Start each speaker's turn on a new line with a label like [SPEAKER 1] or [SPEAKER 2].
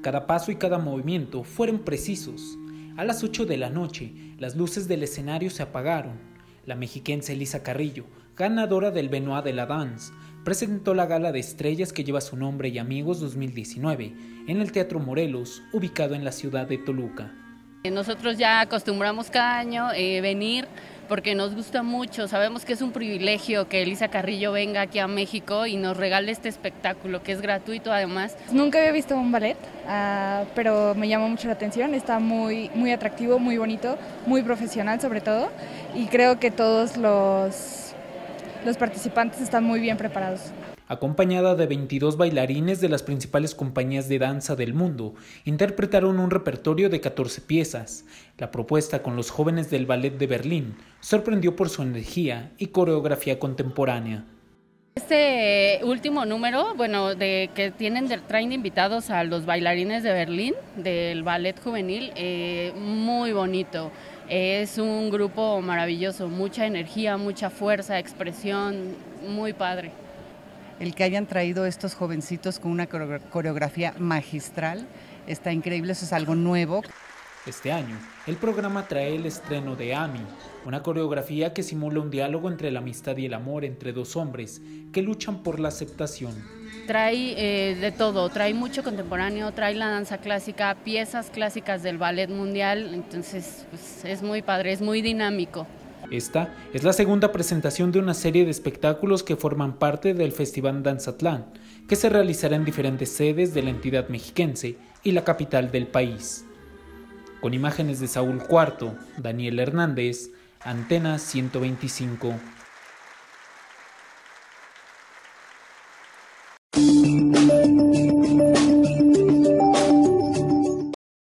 [SPEAKER 1] Cada paso y cada movimiento fueron precisos. A las 8 de la noche, las luces del escenario se apagaron. La mexiquense Elisa Carrillo, ganadora del Benoit de la Danse, presentó la gala de estrellas que lleva su nombre y amigos 2019 en el Teatro Morelos, ubicado en la ciudad de Toluca.
[SPEAKER 2] Nosotros ya acostumbramos cada año venir porque nos gusta mucho, sabemos que es un privilegio que Elisa Carrillo venga aquí a México y nos regale este espectáculo que es gratuito además.
[SPEAKER 3] Nunca había visto un ballet, pero me llamó mucho la atención, está muy atractivo, muy bonito, muy profesional sobre todo, y creo que todos los participantes están muy bien preparados.
[SPEAKER 1] Acompañada de 22 bailarines de las principales compañías de danza del mundo, interpretaron un repertorio de 14 piezas. La propuesta con los jóvenes del Ballet de Berlín sorprendió por su energía y coreografía contemporánea.
[SPEAKER 2] Este último número, traen invitados a los bailarines de Berlín, del ballet juvenil, muy bonito. Es un grupo maravilloso, mucha energía, mucha fuerza, expresión, muy padre.
[SPEAKER 4] El que hayan traído estos jovencitos con una coreografía magistral está increíble, eso es algo nuevo.
[SPEAKER 1] Este año, el programa trae el estreno de Ami, una coreografía que simula un diálogo entre la amistad y el amor entre dos hombres que luchan por la aceptación.
[SPEAKER 2] Trae de todo, trae mucho contemporáneo, trae la danza clásica, piezas clásicas del ballet mundial, entonces pues, es muy padre, es muy dinámico.
[SPEAKER 1] Esta es la segunda presentación de una serie de espectáculos que forman parte del Festival Danzatlán, que se realizará en diferentes sedes de la entidad mexiquense y la capital del país. Con imágenes de Saúl Cuarto, Daniel Hernández, Antena 125.